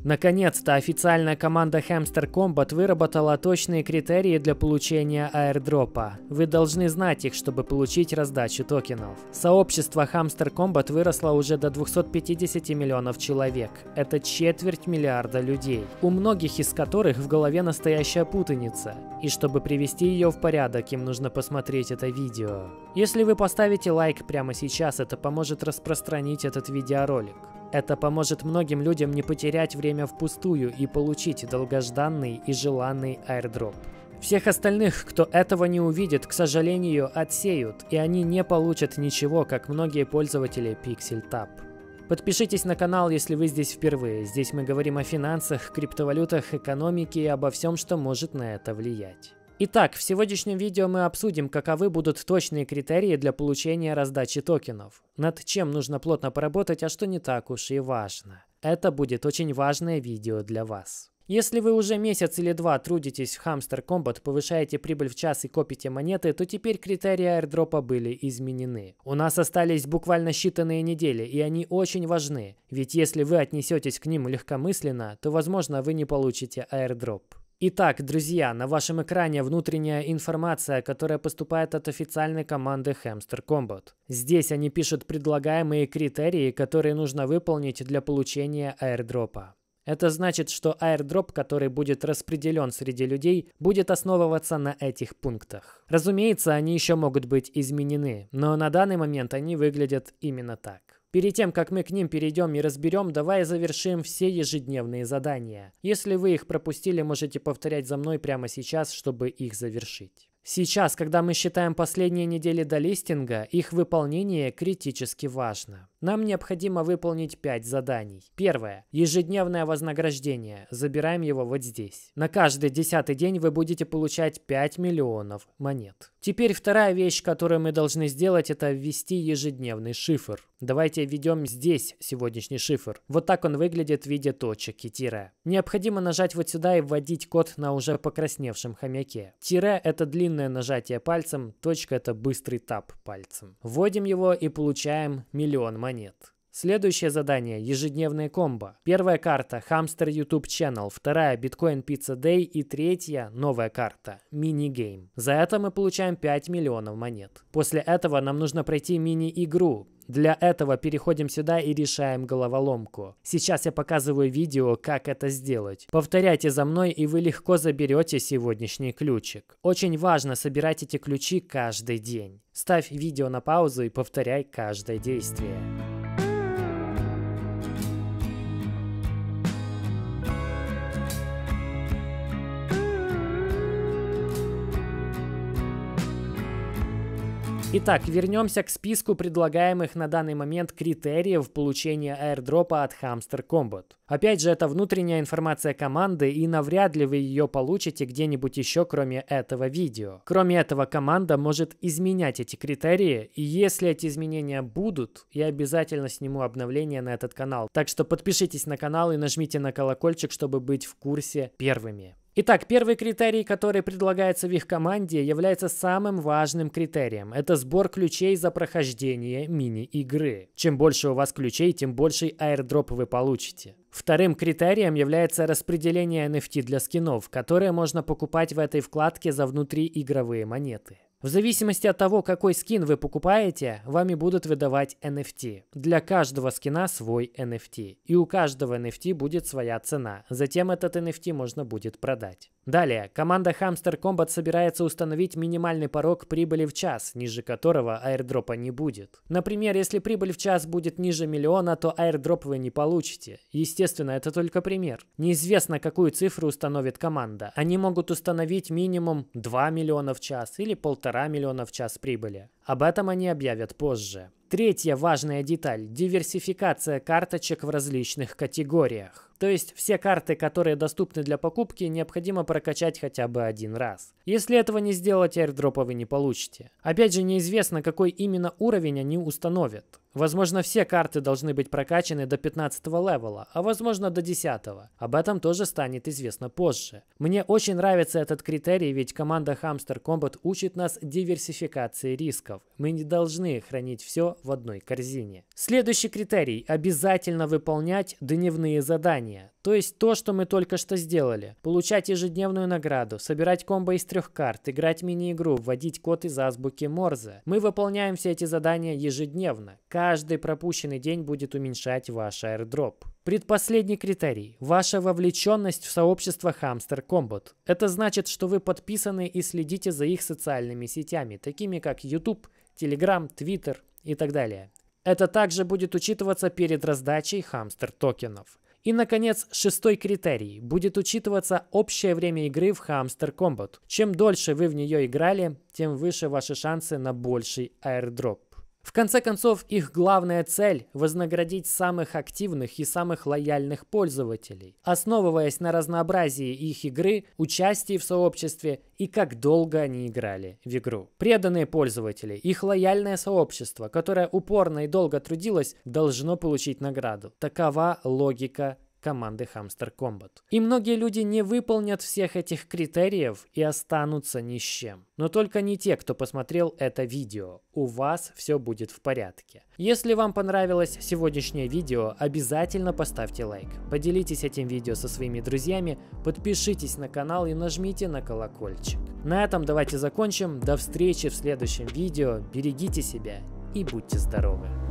Наконец-то официальная команда Hamster Kombat выработала точные критерии для получения аирдропа. Вы должны знать их, чтобы получить раздачу токенов. Сообщество Hamster Kombat выросло уже до 250 миллионов человек. Это 250 миллиарда людей, у многих из которых в голове настоящая путаница. И чтобы привести ее в порядок, им нужно посмотреть это видео. Если вы поставите лайк прямо сейчас, это поможет распространить этот видеоролик. Это поможет многим людям не потерять время впустую и получить долгожданный и желанный аирдроп. Всех остальных, кто этого не увидит, к сожалению, отсеют, и они не получат ничего, как многие пользователи PixelTap. Подпишитесь на канал, если вы здесь впервые. Здесь мы говорим о финансах, криптовалютах, экономике и обо всем, что может на это влиять. Итак, в сегодняшнем видео мы обсудим, каковы будут точные критерии для получения раздачи токенов, над чем нужно плотно поработать, а что не так уж и важно. Это будет очень важное видео для вас. Если вы уже месяц или два трудитесь в Hamster Kombat, повышаете прибыль в час и копите монеты, то теперь критерии аирдропа были изменены. У нас остались буквально считанные недели, и они очень важны, ведь если вы отнесетесь к ним легкомысленно, то, возможно, вы не получите аирдроп. Итак, друзья, на вашем экране внутренняя информация, которая поступает от официальной команды Hamster Kombat. Здесь они пишут предлагаемые критерии, которые нужно выполнить для получения аирдропа. Это значит, что аирдроп, который будет распределен среди людей, будет основываться на этих пунктах. Разумеется, они еще могут быть изменены, но на данный момент они выглядят именно так. Перед тем, как мы к ним перейдем и разберем, давай завершим все ежедневные задания. Если вы их пропустили, можете повторять за мной прямо сейчас, чтобы их завершить. Сейчас, когда мы считаем последние недели до листинга, их выполнение критически важно. Нам необходимо выполнить 5 заданий. Первое. Ежедневное вознаграждение. Забираем его вот здесь. На каждый 10-й день вы будете получать 5 миллионов монет. Теперь вторая вещь, которую мы должны сделать, это ввести ежедневный шифр. Давайте введем здесь сегодняшний шифр. Вот так он выглядит в виде точек и тире. Необходимо нажать вот сюда и вводить код на уже покрасневшем хомяке. Тире – это длинное нажатие пальцем, точка – это быстрый тап пальцем. Вводим его и получаем миллион монет. Следующее задание – ежедневное комбо. Первая карта – Hamster YouTube Channel, вторая – Bitcoin Pizza Day и третья – новая карта – мини-гейм. За это мы получаем 5 миллионов монет. После этого нам нужно пройти мини-игру. Для этого переходим сюда и решаем головоломку. Сейчас я показываю видео, как это сделать. Повторяйте за мной, и вы легко заберете сегодняшний ключик. Очень важно собирать эти ключи каждый день. Ставь видео на паузу и повторяй каждое действие. Итак, вернемся к списку предлагаемых на данный момент критериев получения аирдропа от Hamster Kombat. Опять же, это внутренняя информация команды, и навряд ли вы ее получите где-нибудь еще, кроме этого видео. Кроме этого, команда может изменять эти критерии, и если эти изменения будут, я обязательно сниму обновление на этот канал. Так что подпишитесь на канал и нажмите на колокольчик, чтобы быть в курсе первыми. Итак, первый критерий, который предлагается в их команде, является самым важным критерием. Это сбор ключей за прохождение мини-игры. Чем больше у вас ключей, тем больший аирдроп вы получите. Вторым критерием является распределение NFT для скинов, которые можно покупать в этой вкладке за внутриигровые монеты. В зависимости от того, какой скин вы покупаете, вами будут выдавать NFT. Для каждого скина свой NFT. И у каждого NFT будет своя цена. Затем этот NFT можно будет продать. Далее, команда Hamster Kombat собирается установить минимальный порог прибыли в час, ниже которого аирдропа не будет. Например, если прибыль в час будет ниже миллиона, то аирдроп вы не получите. Естественно, это только пример. Неизвестно, какую цифру установит команда. Они могут установить минимум 2 миллиона в час или 1,5 миллиона в час прибыли. Об этом они объявят позже. Третья важная деталь – диверсификация карточек в различных категориях. То есть все карты, которые доступны для покупки, необходимо прокачать хотя бы один раз. Если этого не сделать, аирдропа вы не получите. Опять же, неизвестно, какой именно уровень они установят. Возможно, все карты должны быть прокачаны до 15 левела, а возможно до 10. Об этом тоже станет известно позже. Мне очень нравится этот критерий, ведь команда Hamster Kombat учит нас диверсификации рисков. Мы не должны хранить все в одной корзине. Следующий критерий – обязательно выполнять дневные задания. То есть то, что мы только что сделали. Получать ежедневную награду, собирать комбо из 3 карт, играть мини-игру, вводить код из азбуки Морзе. Мы выполняем все эти задания ежедневно. Каждый пропущенный день будет уменьшать ваш airdrop. Предпоследний критерий – ваша вовлеченность в сообщество Hamster Kombat. Это значит, что вы подписаны и следите за их социальными сетями, такими как YouTube, Telegram, Twitter и так далее. Это также будет учитываться перед раздачей Hamster токенов. И, наконец, 6-й критерий. Будет учитываться общее время игры в Hamster Kombat. Чем дольше вы в нее играли, тем выше ваши шансы на больший airdrop. В конце концов, их главная цель – вознаградить самых активных и самых лояльных пользователей, основываясь на разнообразии их игры, участии в сообществе и как долго они играли в игру. Преданные пользователи, их лояльное сообщество, которое упорно и долго трудилось, должно получить награду. Такова логика команды Hamster Kombat. И многие люди не выполнят всех этих критериев и останутся ни с чем. Но только не те, кто посмотрел это видео. У вас все будет в порядке. Если вам понравилось сегодняшнее видео, обязательно поставьте лайк. Поделитесь этим видео со своими друзьями, подпишитесь на канал и нажмите на колокольчик. На этом давайте закончим. До встречи в следующем видео. Берегите себя и будьте здоровы.